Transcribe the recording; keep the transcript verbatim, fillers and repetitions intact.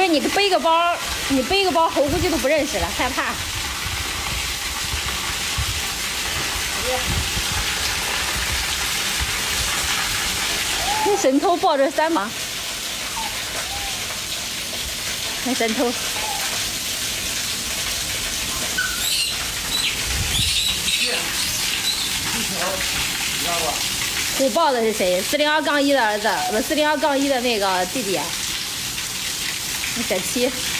你背个包，你背个包，猴估计都不认识了，害怕。那神偷抱着三毛，那神偷。虎豹的是谁？四零二杠一的儿子，不，四零二杠一的那个弟弟。那小七。